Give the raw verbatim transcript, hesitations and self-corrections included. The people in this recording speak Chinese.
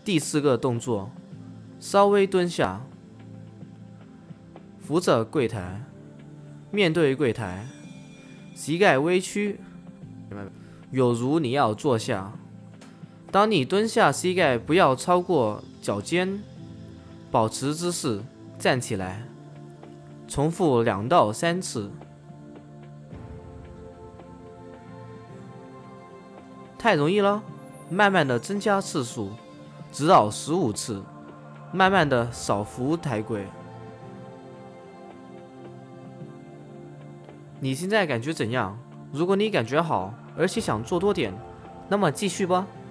第四个动作，稍微蹲下，扶着柜台，面对柜台，膝盖微屈，有如你要坐下。当你蹲下，膝盖不要超过脚尖，保持姿势，站起来，重复两到三次。太容易了，慢慢的增加次数，直到十五次，慢慢的少扶抬柜。你现在感觉怎样？如果你感觉好，而且想做多点，那么继续吧。